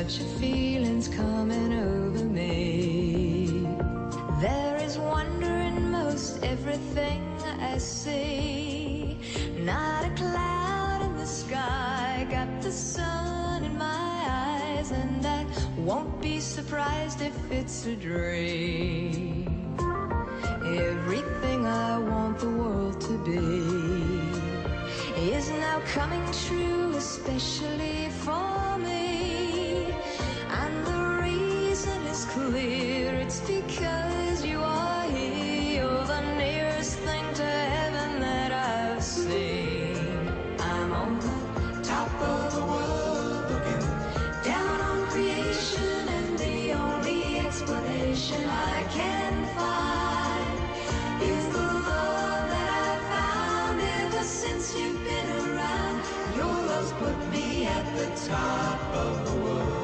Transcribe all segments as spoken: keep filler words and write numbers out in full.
such a feeling's coming over me. There is wonder in most everything I see. Not a cloud in the sky, got the sun in my eyes, and I won't be surprised if it's a dream. Everything I want the world to be is now coming true, especially for me. And the reason is clear, it's because you are here. You're the nearest thing to heaven that I've seen. I'm on the top of the world, looking down on creation, and the only explanation I can find is the love that I've found ever since you've been around. Your love's put me at the top of the world.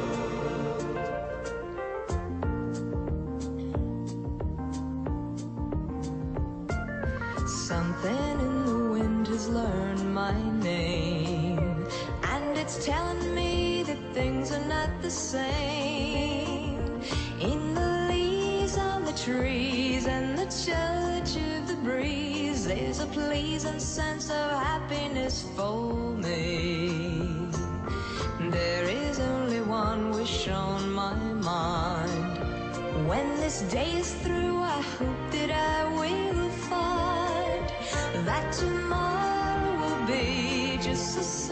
Something in the wind has learned my name, and it's telling me that things are not the same. In the leaves on the trees and the touch of the breeze, there's a pleasing sense of happiness for me. There is only one wish on my mind. When this day is through, I hope that I will find that tomorrow will be just the same.